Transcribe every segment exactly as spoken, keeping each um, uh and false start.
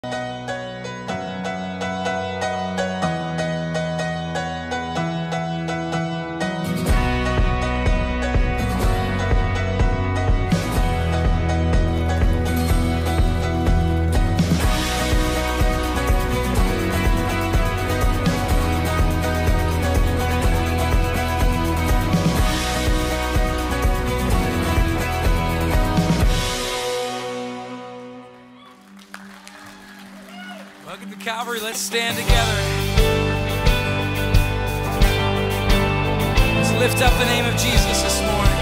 Welcome to Calvary. Let's stand together. Let's lift up the name of Jesus this morning.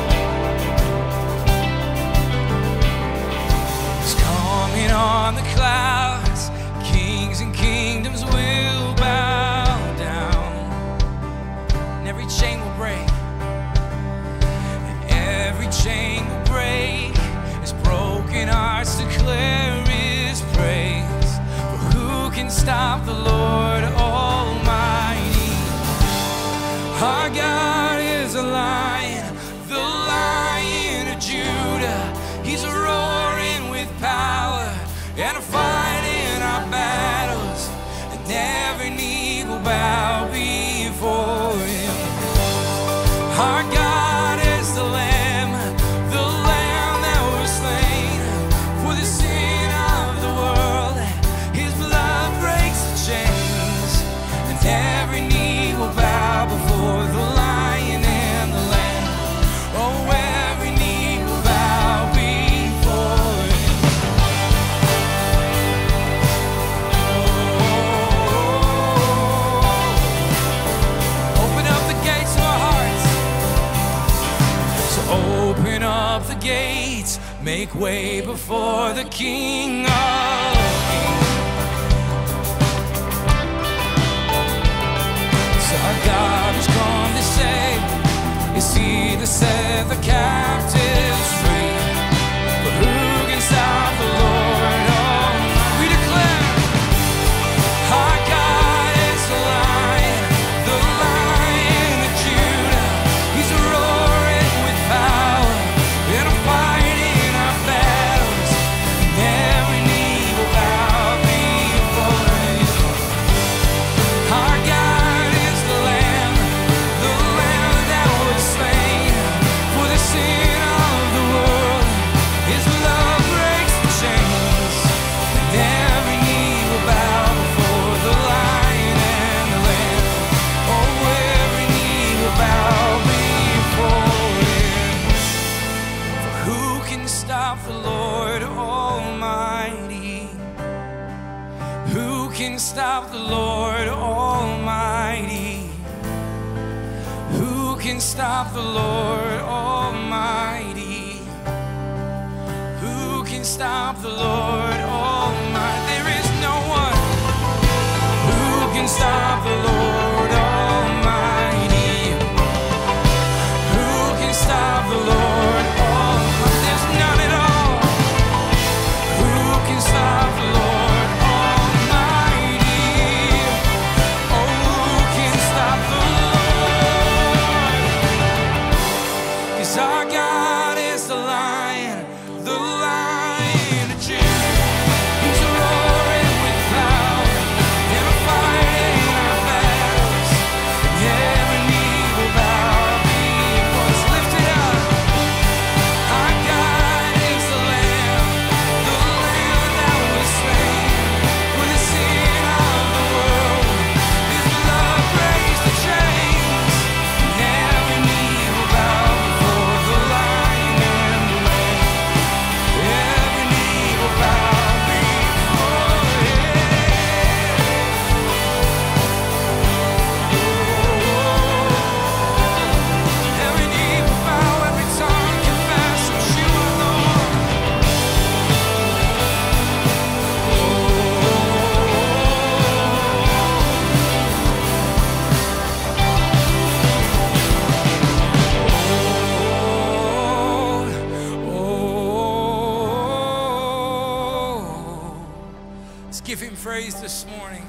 He's coming on the clouds. Kings and kingdoms will bow down. And every chain will break. And every chain will break. As broken hearts declare His praise. Can stop the Lord Almighty. Our God is a lion, the Lion of Judah. He's roaring with power and a fight in our battles, and every knee will bow before Him. Our God is the Lamb, the Lamb that was slain for the sin of the world. His blood breaks the chains, and every knee will bow before the Lion and the Lamb. Oh, every knee will bow before Him. Oh, open up the gates of our hearts. So open up the gates, make way before the King of Kings. Our God has come to save. Is He that set the captives free? But who can stop the Lord Almighty? We declare, our God is the Lion, the Lion of Judah. He's roaring with power and a fight in our battles. And every knee will bow before Him. Our God is the Lamb, the Lamb that was slain for the sin of the world. His love breaks the chains, and every knee will bow before the Lion and the Lamb. Oh, every knee will bow before Him. For who can stop the Lord Almighty? Who can stop the Lord Almighty? Who can stop the Lord Almighty? Who can stop the Lord Almighty? There is no one who can stop the Lord Almighty. Who can stop the Lord Almighty? There's none at all. Who can stop the Lord Almighty? Oh, who can stop the Lord? 'Cause our God is the Lion, the Lion of Judah. He's roaring with power and a fight in our battles. And every knee will bow before us. Lift it up. Our God is the Lamb, the Lamb that was slain for the sin of the world. His blood breaks the chains, and every knee will bow before the Lion and the Lamb. Every knee will bow before Him. Every knee will bow, every tongue confess that You are Lord. Oh, let's give Him praise this morning.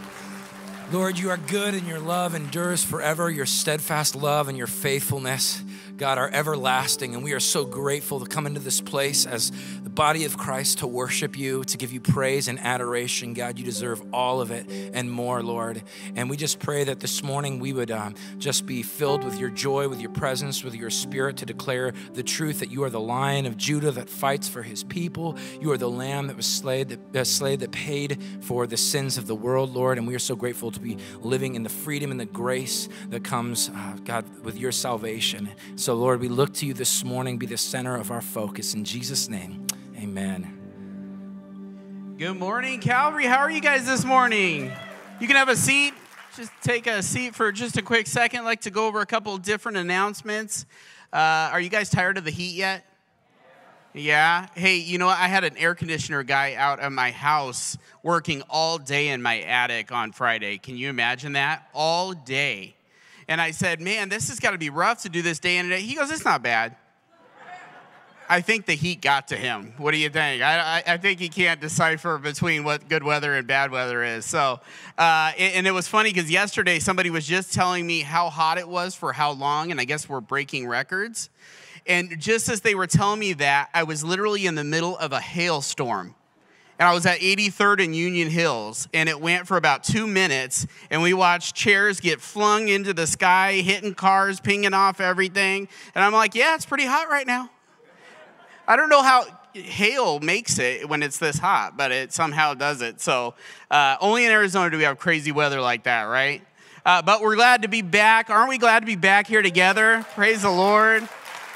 Lord, You are good and Your love endures forever, Your steadfast love and Your faithfulness. God, are everlasting. And we are so grateful to come into this place as the body of Christ to worship you, to give you praise and adoration. God, you deserve all of it and more, Lord. And we just pray that this morning we would um, just be filled with your joy, with your presence, with your spirit to declare the truth that you are the Lion of Judah that fights for his people. You are the Lamb that was slayed, that, uh, slayed, that paid for the sins of the world, Lord. And we are so grateful to be living in the freedom and the grace that comes, uh, God, with your salvation. So, Lord, we look to you this morning. Be the center of our focus. In Jesus' name, amen. Good morning, Calvary. How are you guys this morning? You can have a seat. Just take a seat for just a quick second. I'd like to go over a couple different announcements. Uh, are you guys tired of the heat yet? Yeah. Hey, you know what? I had an air conditioner guy out at my house working all day in my attic on Friday. Can you imagine that? All day. And I said, man, this has got to be rough to do this day in and day. He goes, it's not bad. I think the heat got to him. What do you think? I, I, I think he can't decipher between what good weather and bad weather is. So, uh, and, and it was funny because yesterday somebody was just telling me how hot it was for how long, and I guess we're breaking records. And just as they were telling me that, I was literally in the middle of a hailstorm. And I was at eighty-third and Union Hills, and it went for about two minutes, and we watched chairs get flung into the sky, hitting cars, pinging off everything. And I'm like, yeah, it's pretty hot right now. I don't know how hail makes it when it's this hot, but it somehow does it. So uh, only in Arizona do we have crazy weather like that, right? Uh, but we're glad to be back. Aren't we glad to be back here together? Praise the Lord.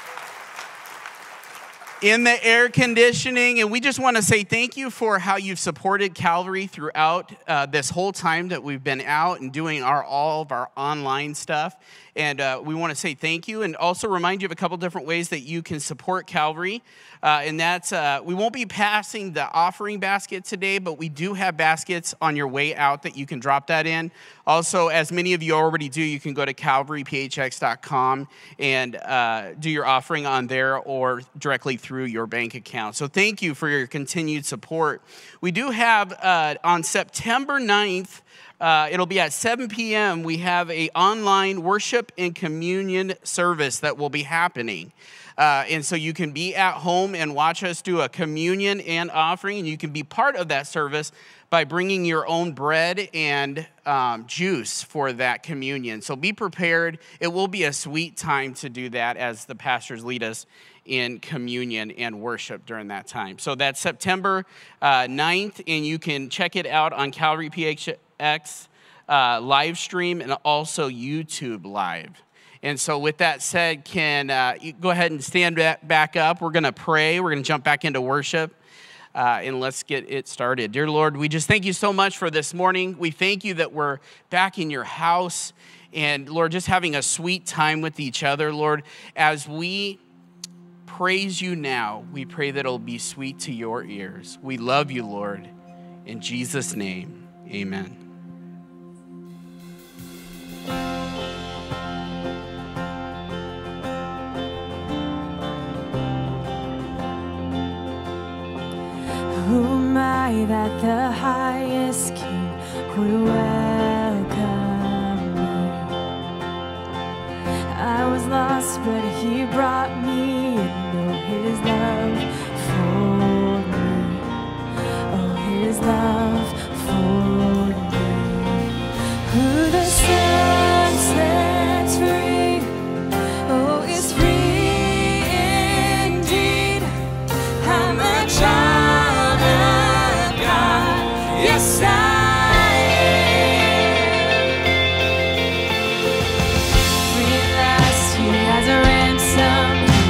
In the air conditioning, and we just want to say thank you for how you've supported Calvary throughout uh, this whole time that we've been out and doing our all of our online stuff. And uh, we want to say thank you and also remind you of a couple different ways that you can support Calvary. Uh, and that's, uh, we won't be passing the offering basket today, but we do have baskets on your way out that you can drop that in. Also, as many of you already do, you can go to calvary p h x dot com and uh, do your offering on there or directly through your bank account. So thank you for your continued support. We do have uh, on September ninth, Uh, it'll be at seven p.m. We have a online worship and communion service that will be happening. Uh, and so you can be at home and watch us do a communion and offering, and you can be part of that service by bringing your own bread and um, juice for that communion. So be prepared. It will be a sweet time to do that as the pastors lead us in communion and worship during that time. So that's September uh, ninth, and you can check it out on Calvary P H X uh, live stream and also YouTube live. And so with that said, can uh, you go ahead and stand back up. We're going to pray. We're going to jump back into worship. Uh, and let's get it started. Dear Lord, we just thank you so much for this morning. We thank you that we're back in your house. And Lord, just having a sweet time with each other. Lord, as we praise you now, we pray that it'll be sweet to your ears. We love you, Lord. In Jesus' name, amen. Who am I that the highest King would welcome me? I was lost, but he brought me into his love for me. Oh, his love for me. Who the Son sets free, oh, is free indeed. I'm a child. Yes, I am. Realized he has a ransom.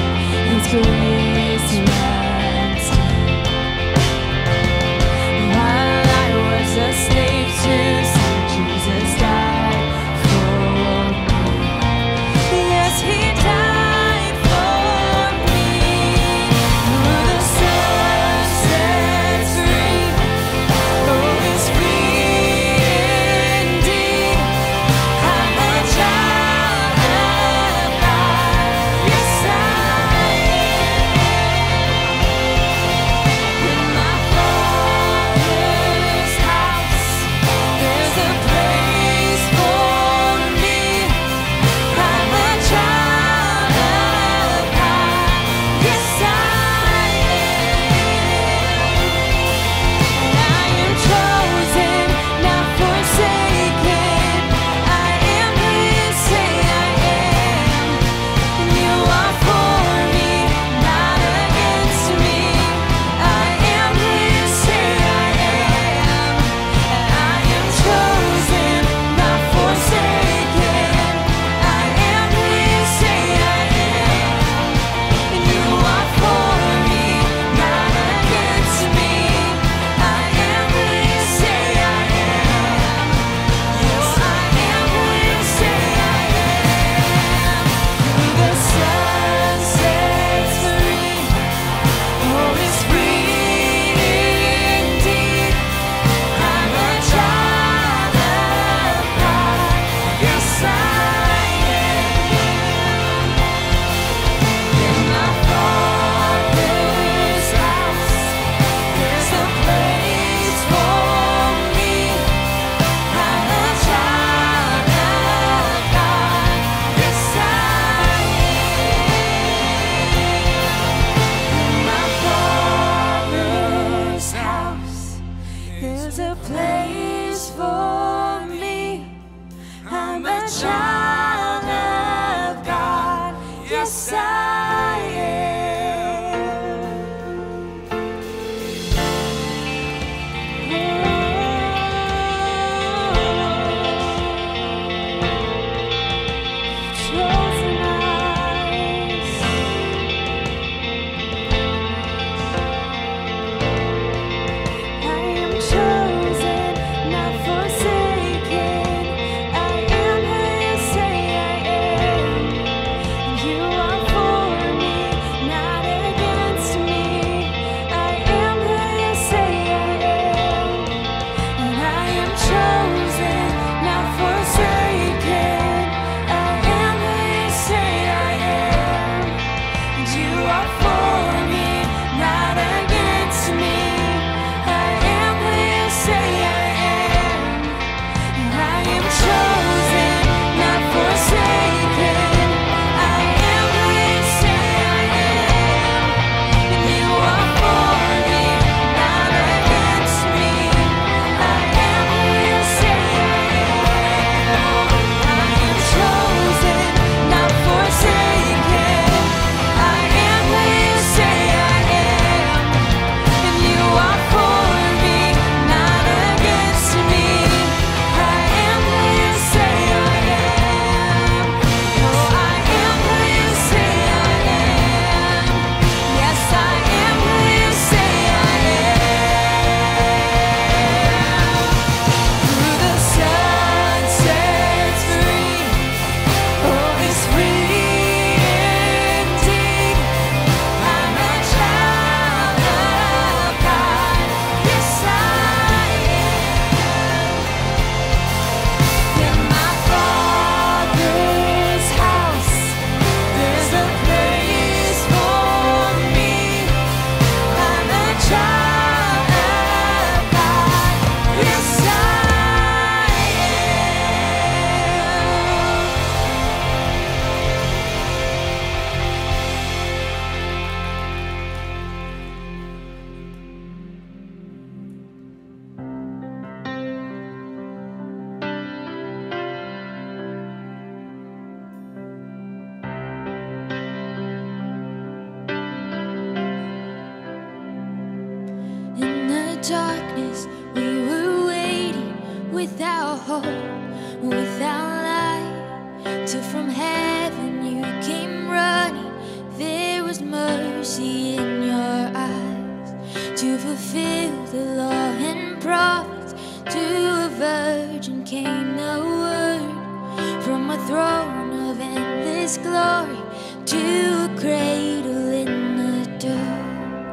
darkness, we were waiting without hope, without light, till from heaven you came running. There was mercy in your eyes to fulfill the law and prophets. To a virgin came the word, from a throne of endless glory to a cradle in the dirt.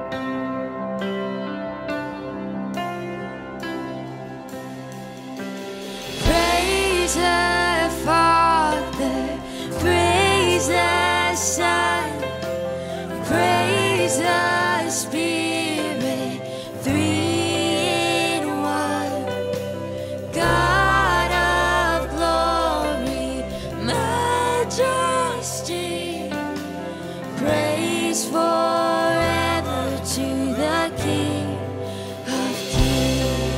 Praise the Father, praise the Son, praise the Spirit, three in one. God of glory, majesty, praise forever to the King of Kings.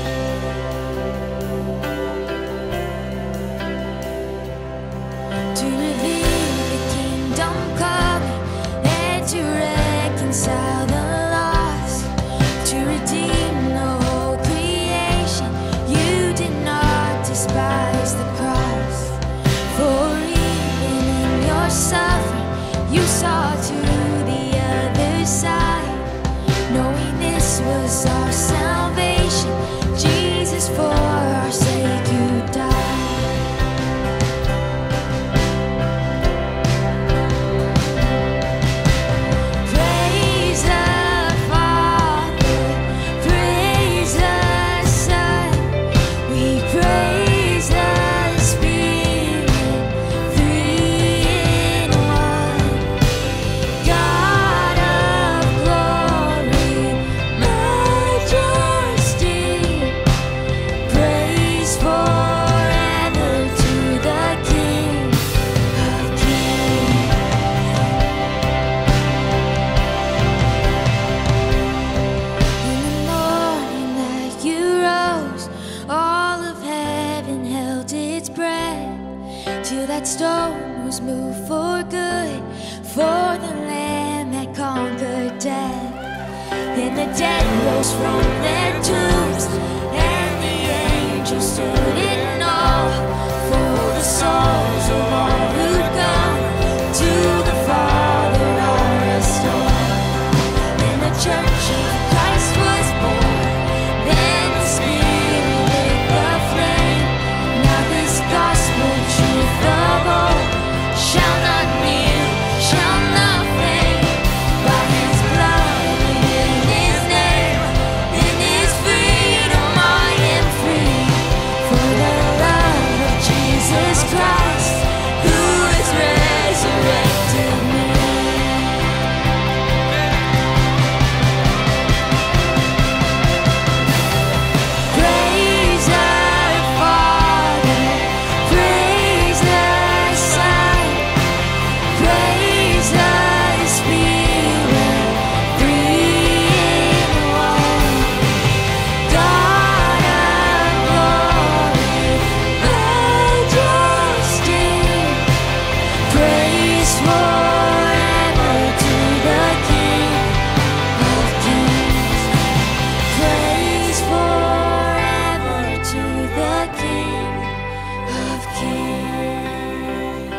To reveal the kingdom coming and to reconcile the lost, to redeem the whole creation. You did not despise the cross, for even in your suffering you saw to the other side, knowing this was our salvation. Jesus, for our sake you died. Praise the Father, praise the Son, we praise the Spirit, three in one. God of glory, majesty, praise forever to the King of Kings. In the morning that you rose, all of heaven held its breath, till that stone was moved for good, for the Lamb that conquered death. Then the dead rose from their tombs, and the angels stood in awe, for the souls of all who'd gone to the Father are restored. Then the Church of Christ was born, then the Spirit lit the flame. Now this gospel truth of old shall not kneel, shall not fade. By His blood and in His name, in His freedom I am free. For the love of Jesus Christ, who has resurrected me. Praise the Father, praise the Son, praise the Spirit, three in one. God of glory, majesty, praise forever to the King of Kings. Praise forever to the King of Kings.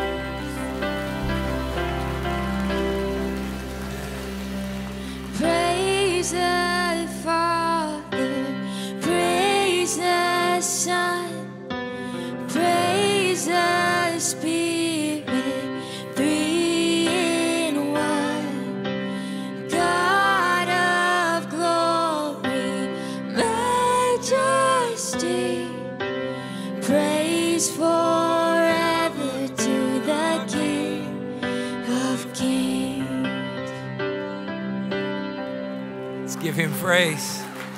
Praise the Father, praise the Son, praise the Spirit, three in one. God of glory, majesty, praise forever to the King of Kings. Let's give him praise.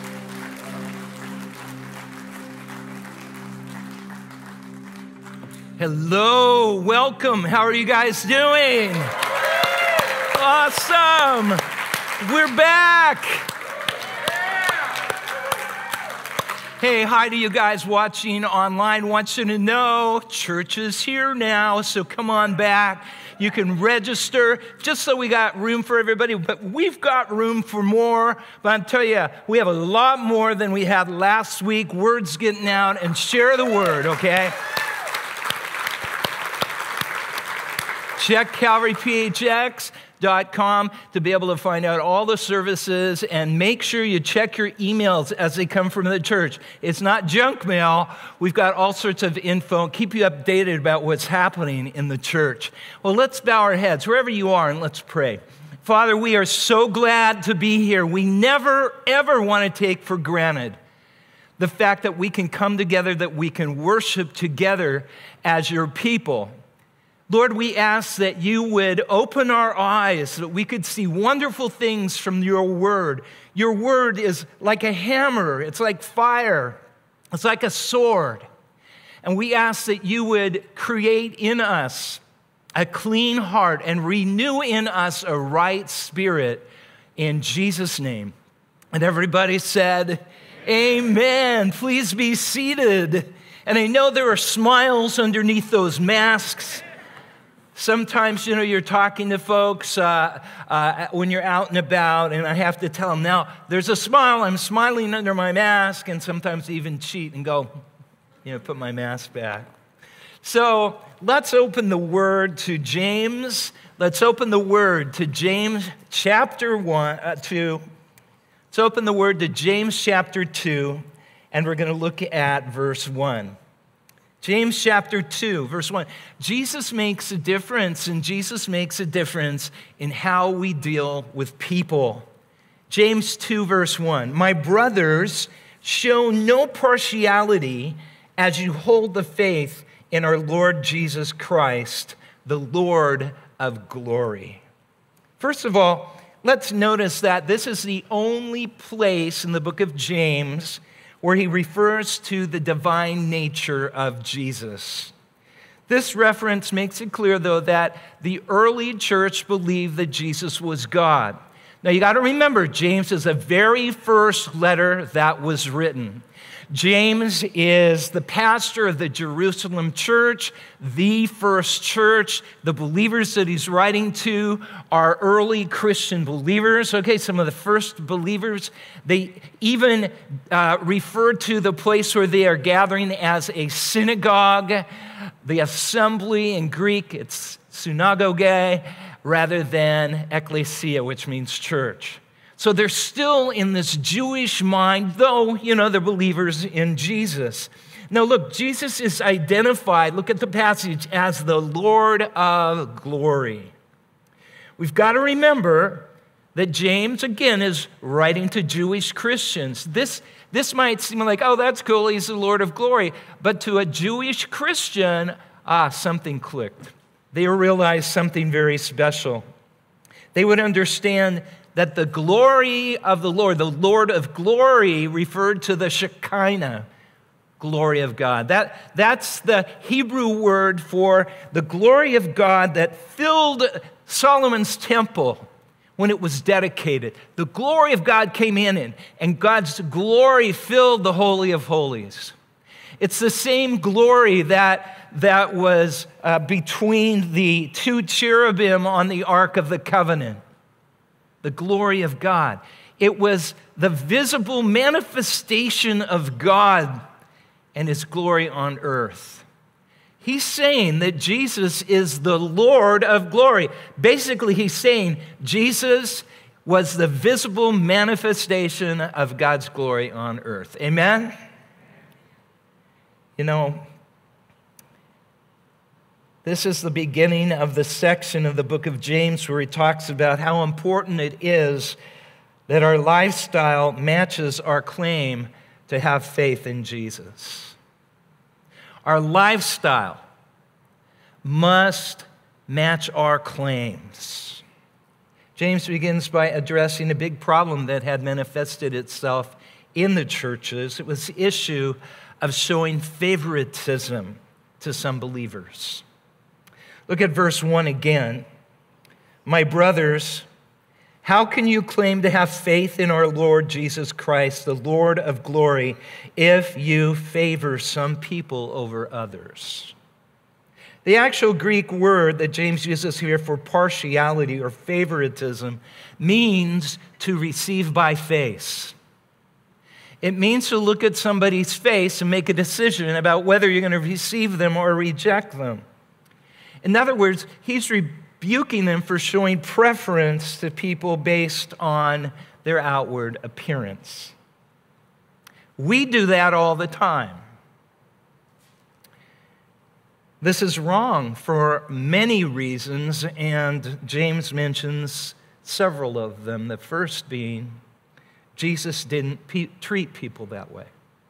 Hello, welcome. How are you guys doing? Awesome. We're back. Hey, hi to you guys watching online. Want you to know church is here now, so come on back. You can register just so we got room for everybody, but we've got room for more. But I'm telling you, we have a lot more than we had last week. Word's getting out, and share the word, okay? Check Calvary P H X dot com to be able to find out all the services, and make sure you check your emails as they come from the church. It's not junk mail. We've got all sorts of info. Keep you updated about what's happening in the church. Well, let's bow our heads wherever you are and let's pray. Father, we are so glad to be here. We never, ever want to take for granted the fact that we can come together, that we can worship together as your people. Lord, we ask that you would open our eyes so that we could see wonderful things from your word. Your word is like a hammer. It's like fire. It's like a sword. And we ask that you would create in us a clean heart and renew in us a right spirit in Jesus' name. And everybody said, amen. Please be seated. And I know there are smiles underneath those masks. Sometimes, you know, you're talking to folks uh, uh, when you're out and about, and I have to tell them, now, there's a smile. I'm smiling under my mask, and sometimes I even cheat and go, you know, put my mask back. So let's open the word to James. Let's open the word to James chapter one, uh, two. Let's open the word to James chapter two, and we're going to look at verse one. James chapter two, verse one. Jesus makes a difference, and Jesus makes a difference in how we deal with people. James two, verse one. My brothers, show no partiality as you hold the faith in our Lord Jesus Christ, the Lord of glory. First of all, let's notice that this is the only place in the book of James where he refers to the divine nature of Jesus. This reference makes it clear, though, that the early church believed that Jesus was God. Now, you got to remember, James is the very first letter that was written. James is the pastor of the Jerusalem church, the first church. The believers that he's writing to are early Christian believers. Okay, some of the first believers. They even uh, refer to the place where they are gathering as a synagogue. The assembly in Greek, it's synagoge, rather than ekklesia, which means church. So they're still in this Jewish mind, though, you know, they're believers in Jesus. Now, look, Jesus is identified, look at the passage, as the Lord of glory. We've got to remember that James, again, is writing to Jewish Christians. This, this might seem like, oh, that's cool, he's the Lord of glory. But to a Jewish Christian, ah, something clicked. They realized something very special. They would understand that the glory of the Lord, the Lord of glory, referred to the Shekinah glory of God. That, that's the Hebrew word for the glory of God that filled Solomon's temple when it was dedicated. The glory of God came in, and, and God's glory filled the Holy of Holies. It's the same glory that, that was uh, between the two cherubim on the Ark of the Covenant. The glory of God. It was the visible manifestation of God and his glory on earth. He's saying that Jesus is the Lord of glory. Basically, he's saying Jesus was the visible manifestation of God's glory on earth. Amen? You know, this is the beginning of the section of the book of James where he talks about how important it is that our lifestyle matches our claim to have faith in Jesus. Our lifestyle must match our claims. James begins by addressing a big problem that had manifested itself in the churches. It was the issue of showing favoritism to some believers. Look at verse one again. My brothers, how can you claim to have faith in our Lord Jesus Christ, the Lord of glory, if you favor some people over others? The actual Greek word that James uses here for partiality or favoritism means to receive by face. It means to look at somebody's face and make a decision about whether you're going to receive them or reject them. In other words, he's rebuking them for showing preference to people based on their outward appearance. We do that all the time. This is wrong for many reasons, and James mentions several of them. The first being, Jesus didn't pe- treat people that way.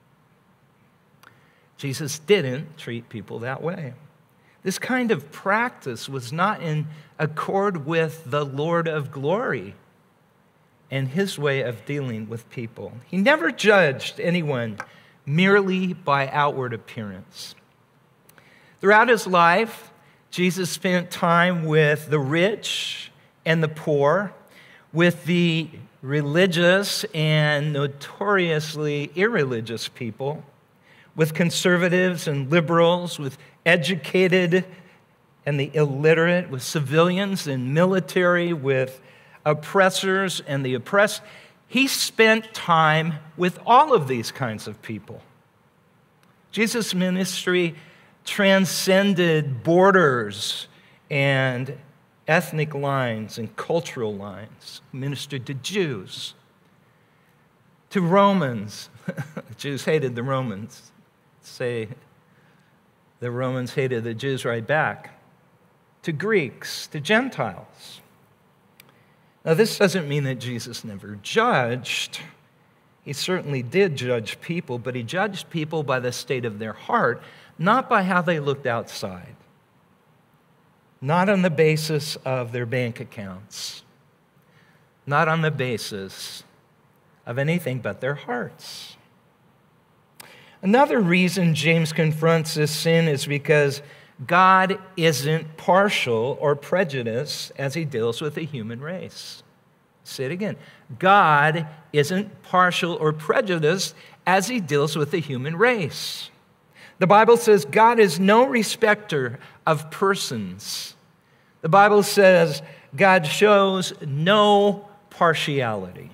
Jesus didn't treat people that way. This kind of practice was not in accord with the Lord of glory and his way of dealing with people. He never judged anyone merely by outward appearance. Throughout his life, Jesus spent time with the rich and the poor, with the religious and notoriously irreligious people, with conservatives and liberals, with educated and the illiterate, with civilians and military, with oppressors and the oppressed. He spent time with all of these kinds of people. Jesus' ministry transcended borders and ethnic lines and cultural lines. He ministered to Jews, to Romans. The Jews hated the Romans. Say the Romans hated the Jews right back. To Greeks, to Gentiles. Now, this doesn't mean that Jesus never judged. He certainly did judge people, but he judged people by the state of their heart, not by how they looked outside, not on the basis of their bank accounts, not on the basis of anything but their hearts. Another reason James confronts this sin is because God isn't partial or prejudiced as he deals with the human race. Say it again. God isn't partial or prejudiced as he deals with the human race. The Bible says God is no respecter of persons. The Bible says God shows no partiality.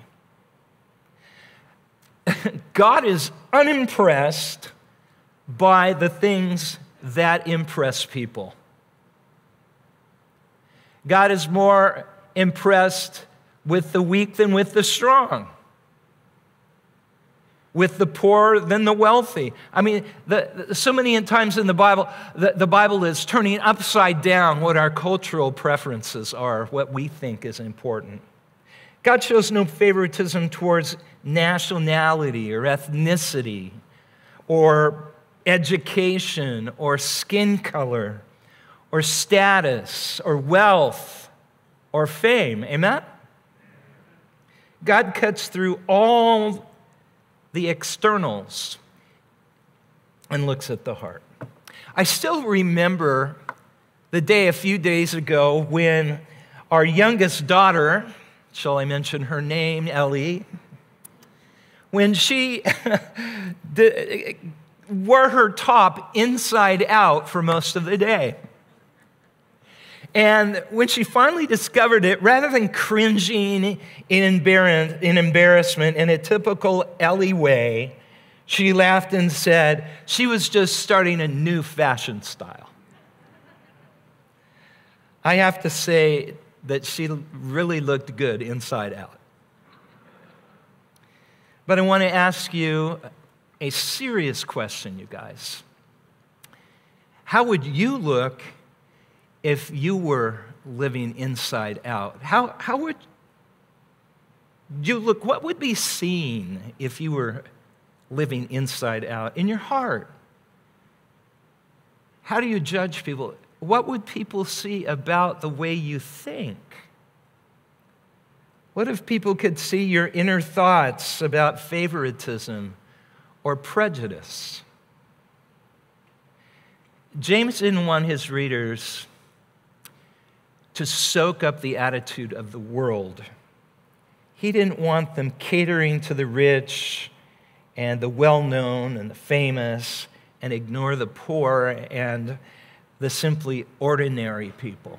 God is unimpressed by the things that impress people. God is more impressed with the weak than with the strong, with the poor than the wealthy. I mean, the, the, so many times in the Bible, the, the Bible is turning upside down what our cultural preferences are, what we think is important. God shows no favoritism towards nationality or ethnicity or education or skin color or status or wealth or fame. Amen? God cuts through all the externals and looks at the heart. I still remember the day a few days ago when our youngest daughter, shall I mention her name, Ellie, when she wore her top inside out for most of the day. And when she finally discovered it, rather than cringing in embarrassment in a typical Ellie way, she laughed and said she was just starting a new fashion style. I have to say that she really looked good inside out. But I want to ask you a serious question, you guys. How would you look if you were living inside out? How, how would you look? What would be seen if you were living inside out in your heart? How do you judge people? What would people see about the way you think? What if people could see your inner thoughts about favoritism or prejudice? James didn't want his readers to soak up the attitude of the world. He didn't want them catering to the rich and the well-known and the famous and ignore the poor and the simply ordinary people.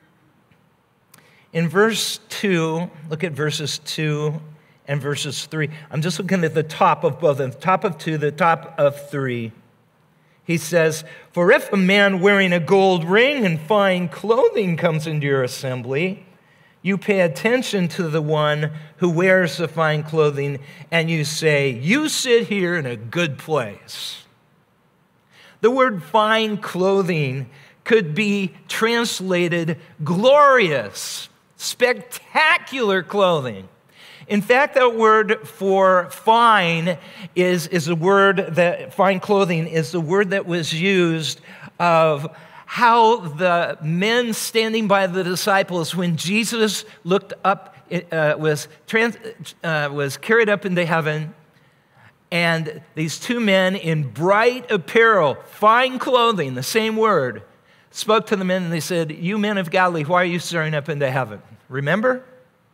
In verse two, look at verses two and verses three. I'm just looking at the top of both, the top of two, the top of three. He says, "For if a man wearing a gold ring and fine clothing comes into your assembly, you pay attention to the one who wears the fine clothing, and you say, 'You sit here in a good place.'" The word fine clothing could be translated glorious, spectacular clothing. In fact, that word for fine is, is a word that, fine clothing is the word that was used of how the men standing by the disciples when Jesus looked up, uh, was, trans, uh, was carried up into heaven, and these two men in bright apparel, fine clothing, the same word, spoke to the men and they said, "You men of Galilee, why are you staring up into heaven?" Remember?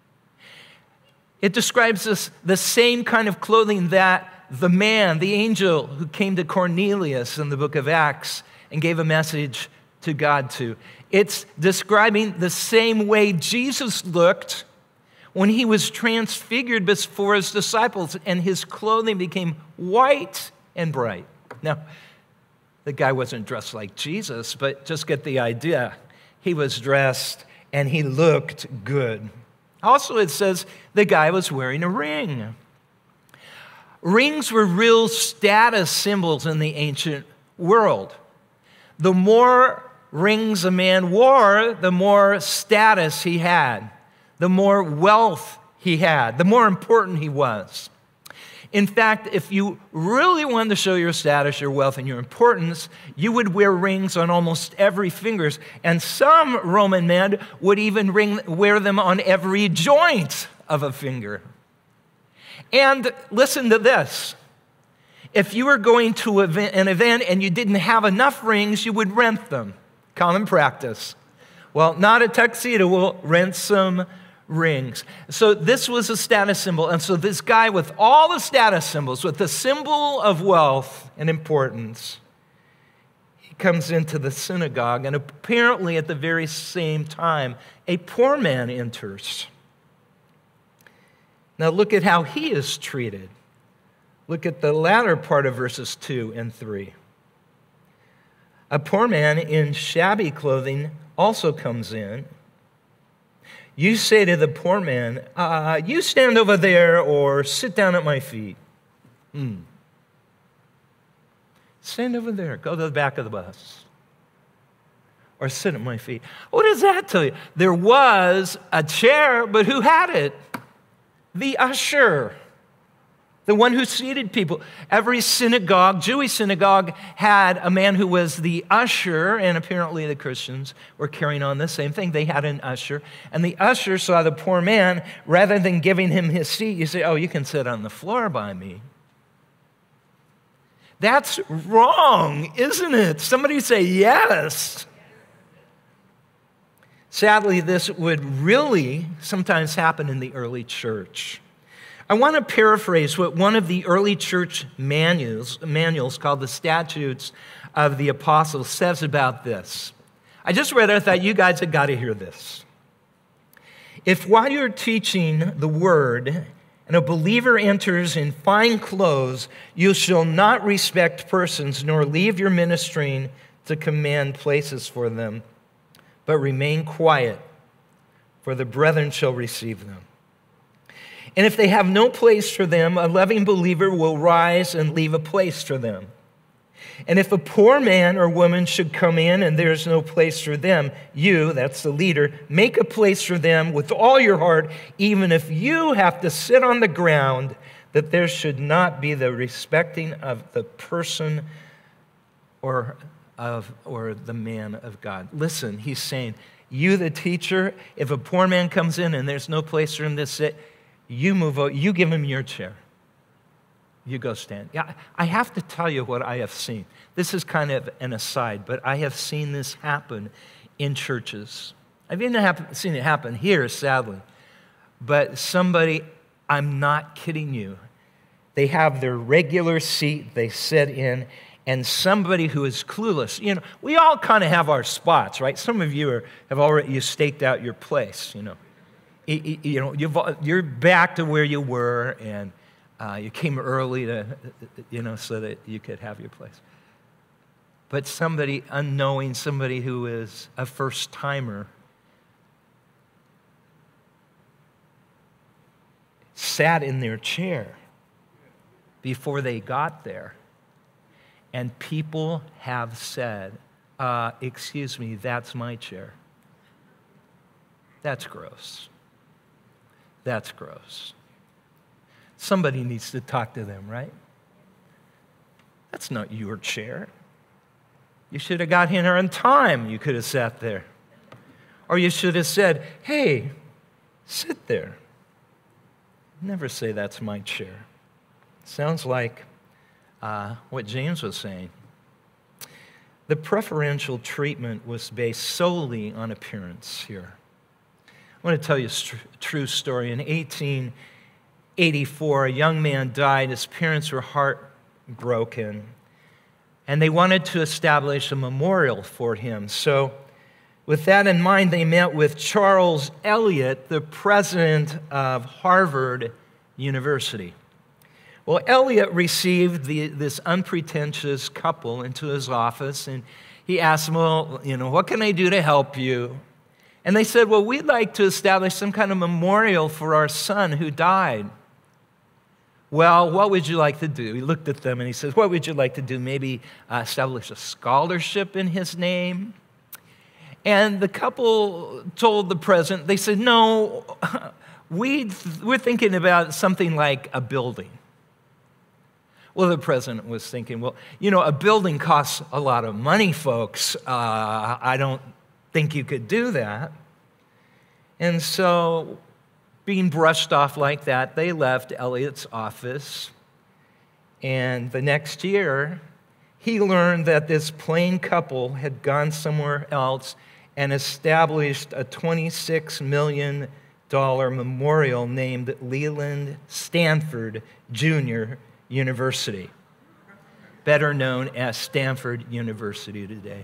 It describes this, the same kind of clothing that the man, the angel who came to Cornelius in the book of Acts and gave a message to God to. It's describing the same way Jesus looked when he was transfigured before his disciples and his clothing became white and bright. Now, the guy wasn't dressed like Jesus, but just get the idea. He was dressed and he looked good. Also, it says the guy was wearing a ring. Rings were real status symbols in the ancient world. The more rings a man wore, the more status he had, the more wealth he had, the more important he was. In fact, if you really wanted to show your status, your wealth, and your importance, you would wear rings on almost every finger. And some Roman men would even ring, wear them on every joint of a finger. And listen to this. If you were going to an event and you didn't have enough rings, you would rent them. Common practice. Well, not a tuxedo, we'll rent some rings. So this was a status symbol. And so this guy with all the status symbols, with the symbol of wealth and importance, he comes into the synagogue, and apparently at the very same time, a poor man enters. Now look at how he is treated. Look at the latter part of verses two and three. A poor man in shabby clothing also comes in. You say to the poor man, uh, you stand over there or sit down at my feet. Hmm. Stand over there. Go to the back of the bus. Or sit at my feet. What does that tell you? There was a chair, but who had it? The usher. The one who seated people. Every synagogue, Jewish synagogue, had a man who was the usher, and apparently the Christians were carrying on the same thing. They had an usher, and the usher saw the poor man. Rather than giving him his seat, you say, "Oh, you can sit on the floor by me." That's wrong, isn't it? Somebody say yes. Sadly, this would really sometimes happen in the early church. I want to paraphrase what one of the early church manuals, manuals called the Statutes of the Apostles says about this. I just read it, I thought you guys had got to hear this. If while you're teaching the word and a believer enters in fine clothes, you shall not respect persons nor leave your ministering to command places for them, but remain quiet, for the brethren shall receive them. And if they have no place for them, a loving believer will rise and leave a place for them. And if a poor man or woman should come in and there's no place for them, you, that's the leader, make a place for them with all your heart, even if you have to sit on the ground, that there should not be the respecting of the person or of or the man of God. Listen, he's saying, you, the teacher, if a poor man comes in and there's no place for him to sit, you move out, you give him your chair. You go stand. Yeah, I have to tell you what I have seen. This is kind of an aside, but I have seen this happen in churches. I've even happen, seen it happen here, sadly. But somebody, I'm not kidding you, they have their regular seat they sit in, and somebody who is clueless. You know, we all kind of have our spots, right? Some of you are, have already you staked out your place, you know. You, you know, you've, you're back to where you were, and uh, you came early to, you know, so that you could have your place. But somebody unknowing, somebody who is a first-timer, sat in their chair before they got there. And people have said, uh, excuse me, that's my chair. That's gross. That's gross. Somebody needs to talk to them, right? That's not your chair. You should have got here on time. You could have sat there. Or you should have said, hey, sit there. Never say that's my chair. Sounds like uh, what James was saying. The preferential treatment was based solely on appearance here. I want to tell you a tr- true story. In eighteen eighty-four, a young man died. His parents were heartbroken, and they wanted to establish a memorial for him. So with that in mind, they met with Charles Eliot, the president of Harvard University. Well, Eliot received the, this unpretentious couple into his office, and he asked them, well, you know, what can I do to help you? And they said, well, we'd like to establish some kind of memorial for our son who died. Well, what would you like to do? He looked at them and he says, what would you like to do? Maybe uh, establish a scholarship in his name? And the couple told the president, they said, no, we, we're thinking about something like a building. Well, the president was thinking, well, you know, a building costs a lot of money, folks. Uh, I don't think you could do that. And so, being brushed off like that, they left Eliot's office. And the next year, he learned that this plain couple had gone somewhere else and established a twenty-six million dollars memorial named Leland Stanford Junior University, better known as Stanford University today.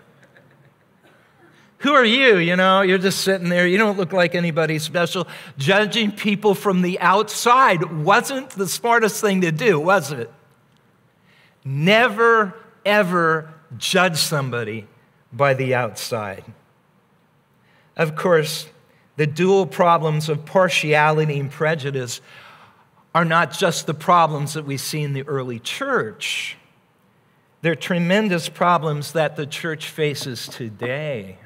Who are you? You know, you're just sitting there. You don't look like anybody special. Judging people from the outside wasn't the smartest thing to do, was it? Never, ever judge somebody by the outside. Of course, the dual problems of partiality and prejudice are not just the problems that we see in the early church. They're tremendous problems that the church faces today.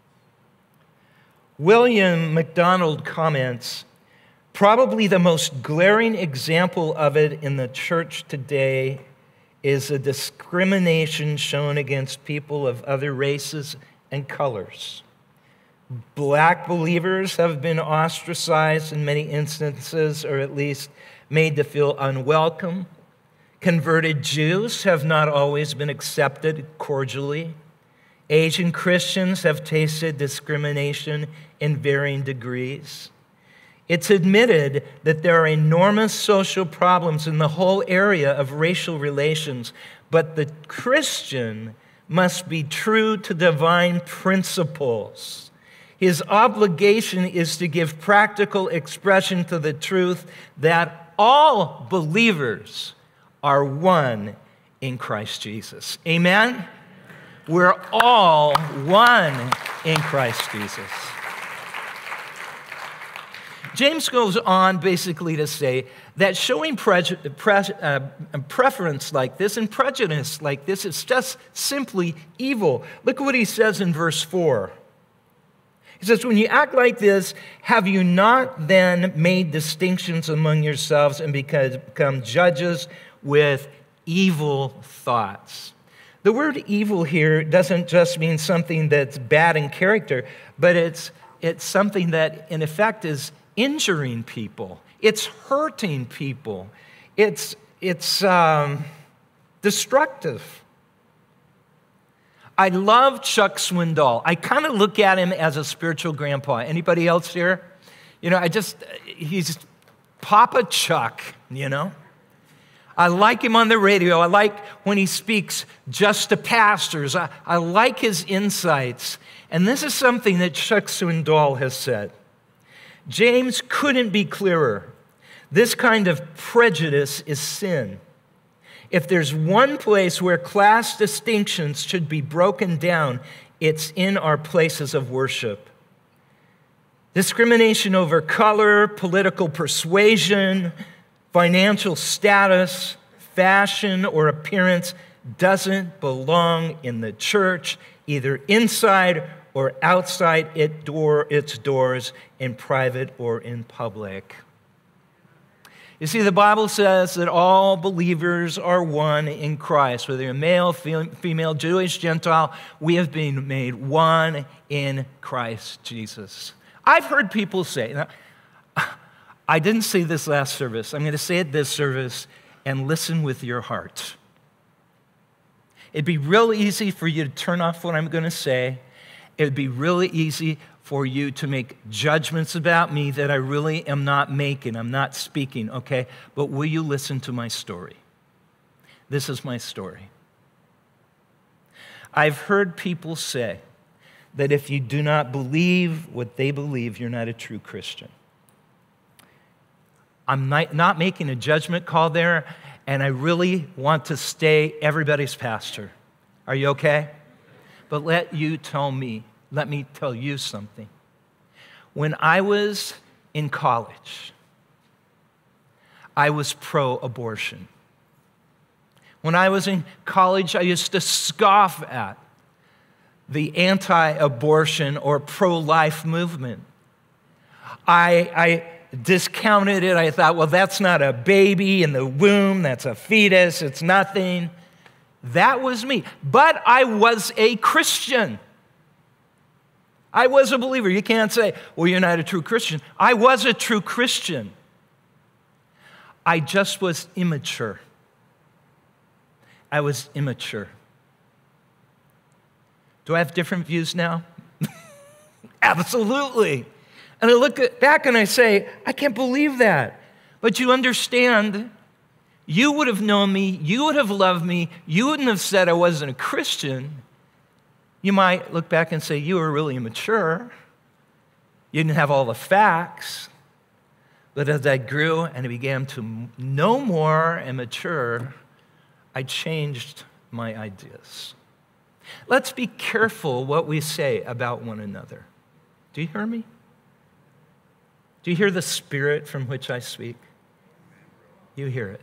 William MacDonald comments, probably the most glaring example of it in the church today is the discrimination shown against people of other races and colors. Black believers have been ostracized in many instances, or at least made to feel unwelcome. Converted Jews have not always been accepted cordially. Asian Christians have tasted discrimination in varying degrees. It's admitted that there are enormous social problems in the whole area of racial relations, but the Christian must be true to divine principles. His obligation is to give practical expression to the truth that all believers are one in Christ Jesus. Amen? We're all one in Christ Jesus. James goes on basically to say that showing pre- pre- uh, preference like this and prejudice like this is just simply evil. Look what he says in verse four. He says, when you act like this, have you not then made distinctions among yourselves and become judges with evil thoughts? The word evil here doesn't just mean something that's bad in character, but it's, it's something that, in effect, is injuring people. It's hurting people. It's, it's um, destructive. I love Chuck Swindoll. I kind of look at him as a spiritual grandpa. Anybody else here? You know, I just, he's Papa Chuck, you know? I like him on the radio. I like when he speaks just to pastors. I, I like his insights. And this is something that Chuck Swindoll has said. James couldn't be clearer. This kind of prejudice is sin. If there's one place where class distinctions should be broken down, it's in our places of worship. Discrimination over color, political persuasion, financial status, fashion, or appearance doesn't belong in the church, either inside or outside it door, its doors, in private or in public. You see, the Bible says that all believers are one in Christ. Whether you're male, female, Jewish, Gentile, we have been made one in Christ Jesus. I've heard people say, now, I didn't say this last service. I'm going to say it this service, and listen with your heart. It'd be real easy for you to turn off what I'm going to say. It'd be really easy for you to make judgments about me that I really am not making. I'm not speaking, okay? But will you listen to my story? This is my story. I've heard people say that if you do not believe what they believe, you're not a true Christian. I'm not, not making a judgment call there, and I really want to stay everybody's pastor. Are you okay? But let you tell me, let me tell you something. When I was in college, I was pro-abortion. When I was in college, I used to scoff at the anti-abortion or pro-life movement. I, I discounted it. I thought, well, that's not a baby in the womb. That's a fetus. It's nothing. That was me. But I was a Christian. I was a believer. You can't say, well, you're not a true Christian. I was a true Christian. I just was immature. I was immature. Do I have different views now? Absolutely. And I look back and I say, I can't believe that. But you understand, you would have known me, you would have loved me, you wouldn't have said I wasn't a Christian. You might look back and say, you were really immature. You didn't have all the facts. But as I grew and I began to know more and mature, I changed my ideas. Let's be careful what we say about one another. Do you hear me? Do you hear the spirit from which I speak? You hear it.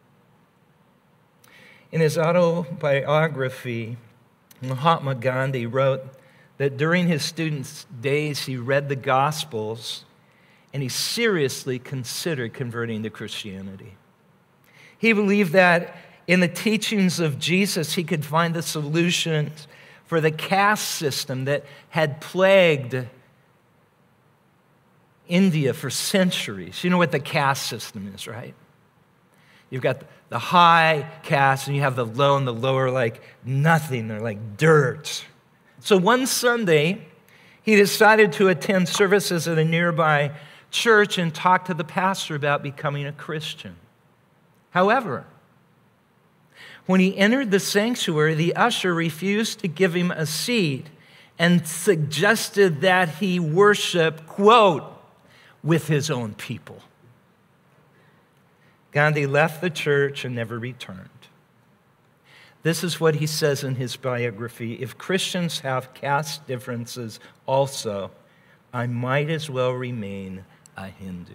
In his autobiography, Mahatma Gandhi wrote that during his student days, he read the Gospels and he seriously considered converting to Christianity. He believed that in the teachings of Jesus, he could find the solutions for the caste system that had plagued India for centuries. You know what the caste system is, right? You've got the high caste and you have the low, and the low are like nothing. They're like dirt. So one Sunday, he decided to attend services at a nearby church and talk to the pastor about becoming a Christian. However, when he entered the sanctuary, the usher refused to give him a seat and suggested that he worship, quote, with his own people. Gandhi left the church and never returned. This is what he says in his biography: if Christians have caste differences also, I might as well remain a Hindu.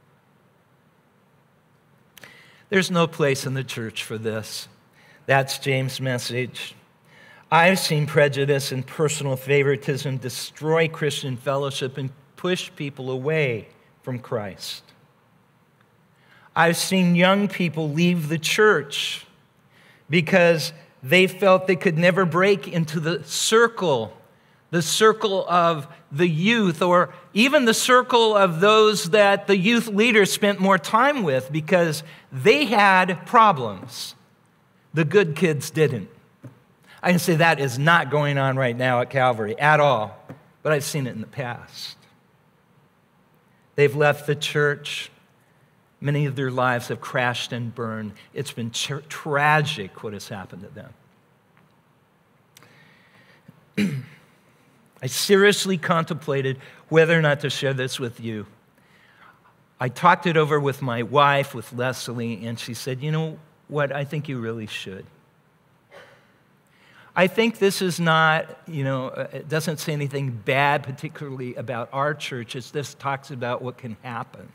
There's no place in the church for this. That's James' message. I've seen prejudice and personal favoritism destroy Christian fellowship and push people away from Christ. I've seen young people leave the church because they felt they could never break into the circle, the circle of the youth, or even the circle of those that the youth leaders spent more time with because they had problems. The good kids didn't. I can say that is not going on right now at Calvary at all, but I've seen it in the past. They've left the church Many of their lives have crashed and burned. It's been tra- tragic what has happened to them. I seriously contemplated whether or not to share this with you. I talked it over with my wife, with Leslie, and she said, you know what, I think you really should. I think this is not, you know, it doesn't say anything bad particularly about our church. It's this talks about what can happen.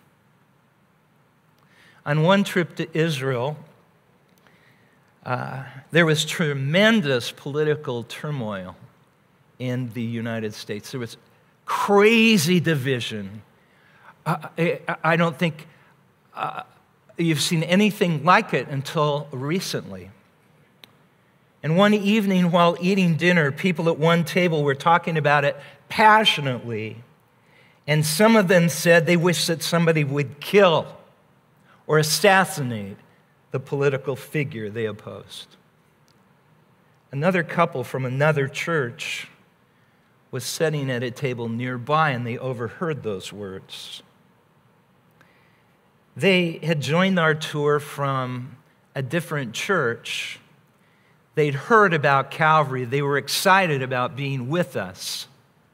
On one trip to Israel, uh, there was tremendous political turmoil in the United States. There was crazy division. Uh, I, I don't think uh, you've seen anything like it until recently. And one evening while eating dinner, people at one table were talking about it passionately. And some of them said they wish that somebody would kill or assassinate the political figure they opposed. Another couple from another church was sitting at a table nearby, and they overheard those words. They had joined our tour from a different church. They'd heard about Calvary. They were excited about being with us.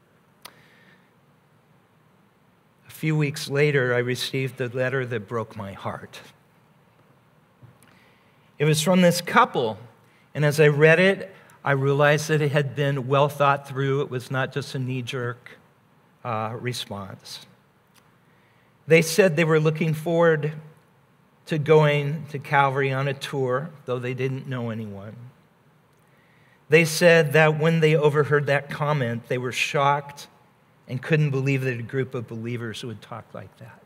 A few weeks later, I received a letter that broke my heart. It was from this couple, and as I read it, I realized that it had been well thought through. It was not just a knee-jerk uh, response. They said they were looking forward to going to Calvary on a tour, though they didn't know anyone. They said that when they overheard that comment, they were shocked and couldn't believe that a group of believers would talk like that.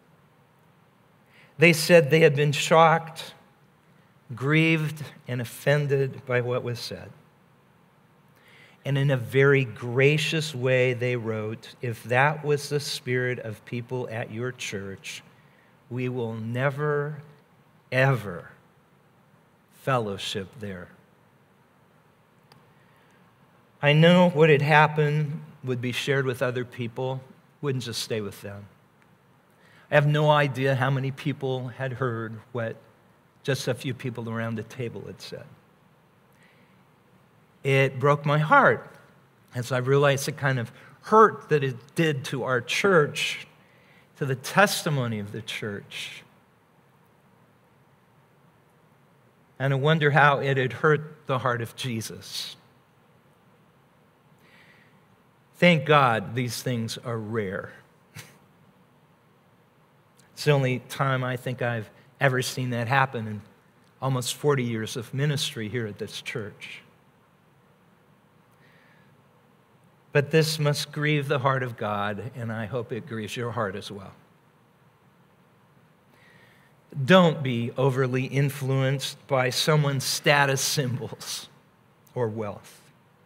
They said they had been shocked, grieved, and offended by what was said. And in a very gracious way, they wrote, if that was the spirit of people at your church, we will never, ever fellowship there. I know what had happened would be shared with other people, wouldn't just stay with them. I have no idea how many people had heard what just a few people around the table had said. It broke my heart as I realized the kind of hurt that it did to our church, to the testimony of the church. And I wonder how it had hurt the heart of Jesus. Thank God these things are rare. It's the only time I think I've ever seen that happen in almost forty years of ministry here at this church. But this must grieve the heart of God, and I hope it grieves your heart as well. Don't be overly influenced by someone's status symbols or wealth.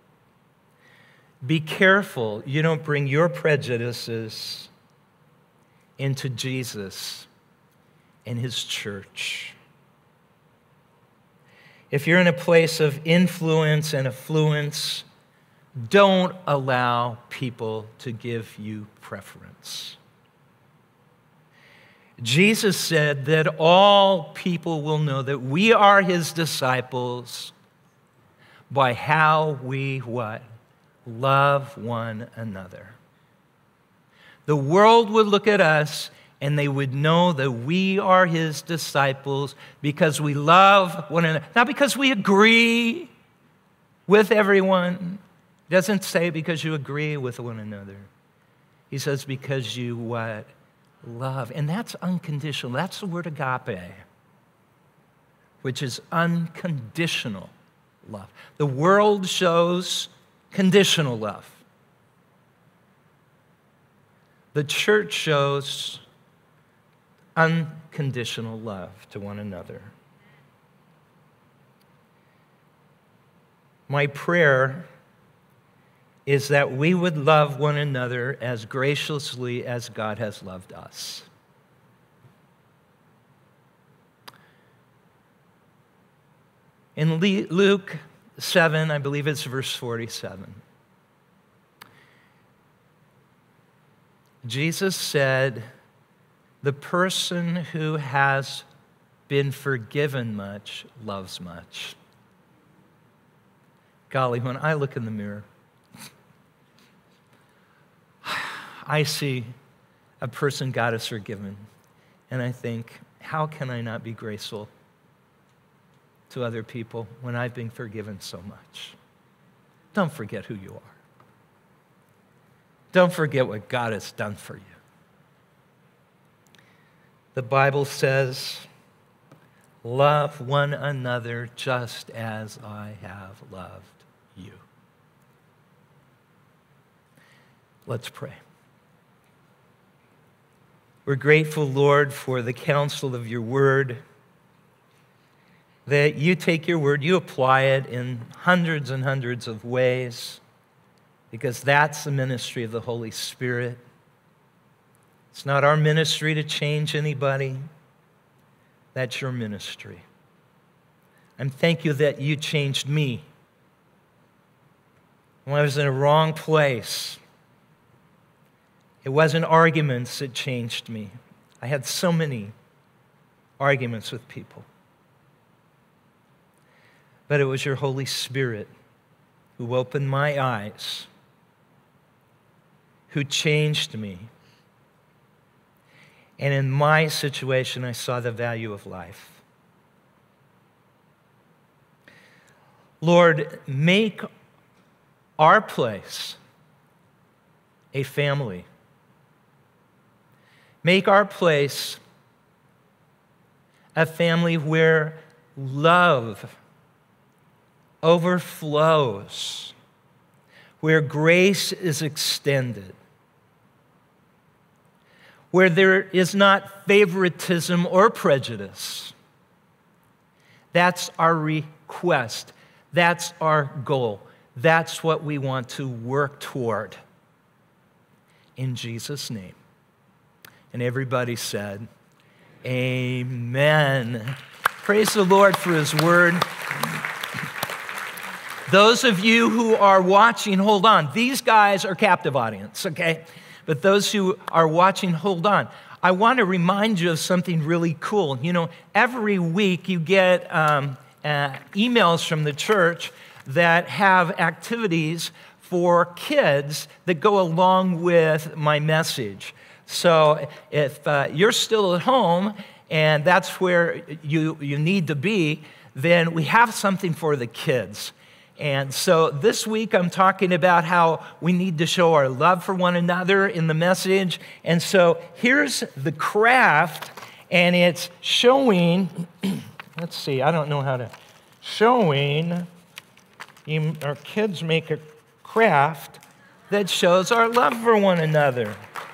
Be careful you don't bring your prejudices into Jesus and his church. If you're in a place of influence and affluence, don't allow people to give you preference. Jesus said that all people will know that we are his disciples by how we what? Love one another. The world would look at us and they would know that we are his disciples because we love one another. Not because we agree with everyone. It doesn't say because you agree with one another. He says because you what? Love. And that's unconditional. That's the word agape, which is unconditional love. The world shows conditional love. The church shows unconditional love to one another. My prayer is that we would love one another as graciously as God has loved us. In Luke seven, I believe it's verse forty-seven, Jesus said, The person who has been forgiven much loves much. Golly, when I look in the mirror, I see a person God has forgiven, and I think, how can I not be graceful to other people when I've been forgiven so much? Don't forget who you are. Don't forget what God has done for you. The Bible says, love one another just as I have loved you. Let's pray. We're grateful, Lord, for the counsel of your word, that you take your word, you apply it in hundreds and hundreds of ways, because that's the ministry of the Holy Spirit. It's not our ministry to change anybody. That's your ministry. And thank you that you changed me when I was in a wrong place. It wasn't arguments that changed me. I had so many arguments with people. But it was your Holy Spirit who opened my eyes, who changed me. And in my situation, I saw the value of life. Lord, make our place a family. Make our place a family where love overflows, where grace is extended, where there is not favoritism or prejudice. That's our request. That's our goal. That's what we want to work toward. In Jesus' name. And everybody said, amen. Praise the Lord for his word. Those of you who are watching, hold on. These guys are captive audience, okay? But those who are watching, hold on. I want to remind you of something really cool. You know, every week you get um, uh, emails from the church that have activities for kids that go along with my message. So if uh, you're still at home and that's where you, you need to be, then we have something for the kids. And so this week I'm talking about how we need to show our love for one another in the message. And so here's the craft, and it's showing, let's see, I don't know how to, showing, our kids make a craft that shows our love for one another.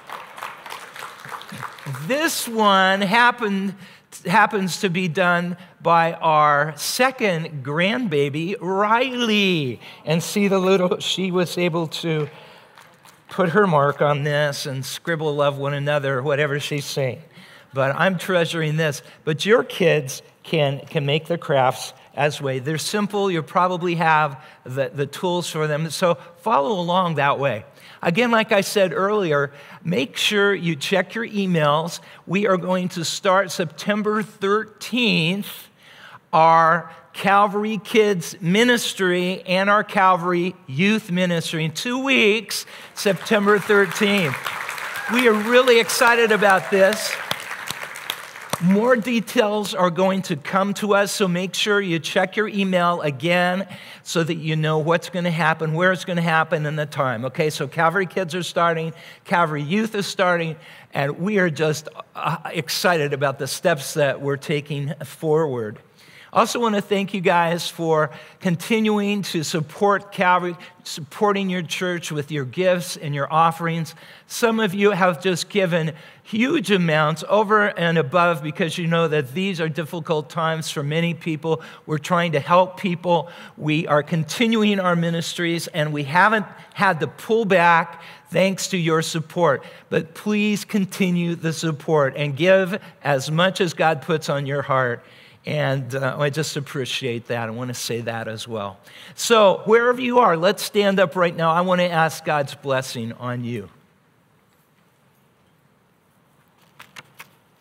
This one happened, happens to be done by our second grandbaby, Riley. And see the little, she was able to put her mark on this and scribble love one another, or whatever she's saying. But I'm treasuring this. But your kids can, can make the crafts as way. They're simple. You probably have the, the tools for them. So follow along that way. Again, like I said earlier, make sure you check your emails. We are going to start September thirteenth, our Calvary Kids Ministry and our Calvary Youth Ministry. In two weeks, September thirteenth. We are really excited about this. More details are going to come to us, so make sure you check your email again so that you know what's going to happen, where it's going to happen, and the time. Okay, so Calvary Kids are starting, Calvary Youth is starting, and we are just uh, excited about the steps that we're taking forward. I also want to thank you guys for continuing to support Calvary, supporting your church with your gifts and your offerings. Some of you have just given huge amounts over and above because you know that these are difficult times for many people. We're trying to help people. We are continuing our ministries, and we haven't had to pull back thanks to your support. But please continue the support and give as much as God puts on your heart. And uh, I just appreciate that. I want to say that as well. So wherever you are, let's stand up right now. I want to ask God's blessing on you.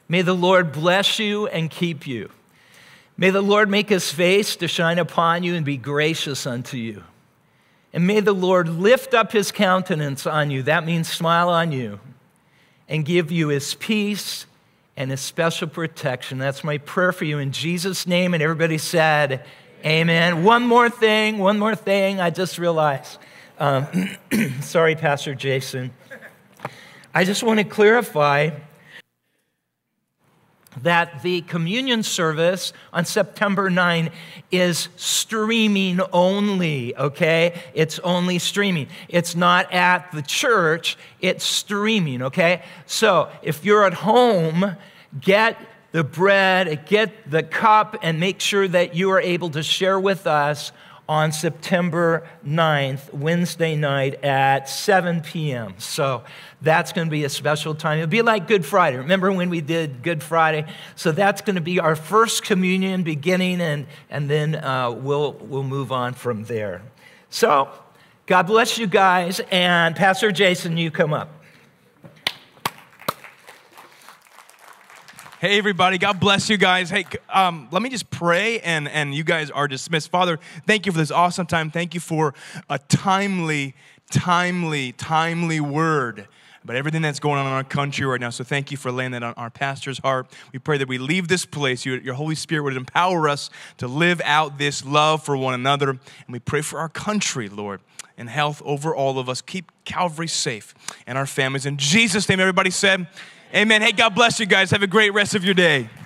May the Lord bless you and keep you. May the Lord make his face to shine upon you and be gracious unto you. And may the Lord lift up his countenance on you, that means smile on you, and give you his peace and his special protection. That's my prayer for you in Jesus' name. And everybody said, amen. One more thing, one more thing I just realized. Um, sorry, Pastor Jason. I just want to clarify that the communion service on September ninth is streaming only, okay? It's only streaming. It's not at the church, it's streaming, okay? So if you're at home, get the bread, get the cup, and make sure that you are able to share with us on September ninth, Wednesday night at seven p.m. So that's going to be a special time. It'll be like Good Friday. Remember when we did Good Friday? So that's going to be our first communion beginning, and, and then uh, we'll, we'll move on from there. So God bless you guys, and Pastor Jason, you come up. Hey, everybody. God bless you guys. Hey, um, let me just pray, and, and you guys are dismissed. Father, thank you for this awesome time. Thank you for a timely, timely, timely word about everything that's going on in our country right now. So thank you for laying that on our pastor's heart. We pray that we leave this place, you, your Holy Spirit would empower us to live out this love for one another. And we pray for our country, Lord, and health over all of us. Keep Calvary safe and our families. In Jesus' name, everybody said, amen. Hey, God bless you guys. Have a great rest of your day.